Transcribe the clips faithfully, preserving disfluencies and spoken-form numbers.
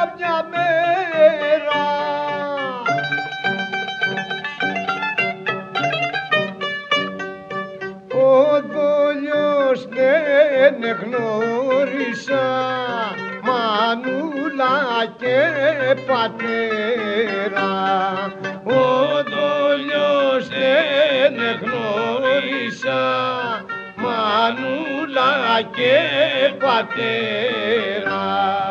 μια μέρα. Ο δόλιος δεν εγνώρισα μανούλα και πατέρα. Ο δόλιος δεν εγνώρισα μανούλα και πατέρα.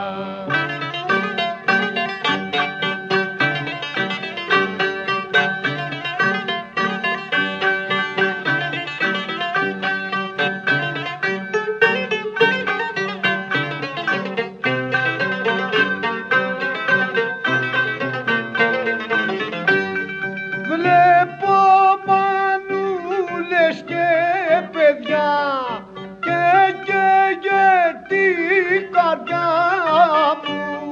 Βλέπω μανούλες και παιδιά και καίγε την καρδιά μου.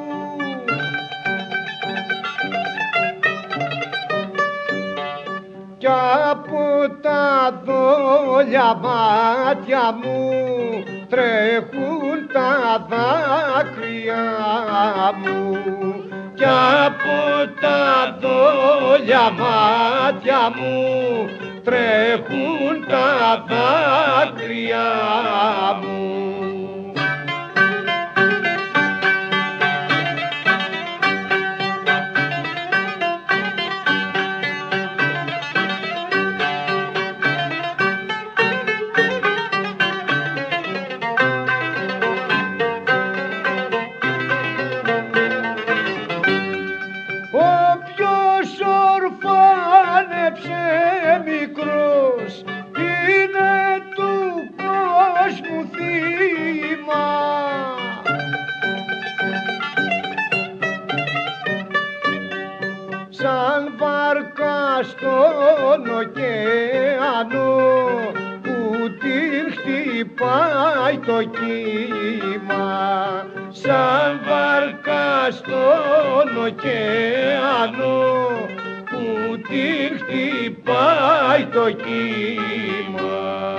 Κι από τα δόλια μάτια μου τρέχουν τα δάκρυα μου. Κι από τα δόλια μάτια μου τρέχουν τα δάκρυα μου. Όποιος ορφάνεψε μικρός είναι του κόσμου θύμα. Σαν βάρκα στον ωκεανό που την χτυπάει το κύμα. Σαν βάρκα στον ωκεανό που την χτυπάει το κύμα.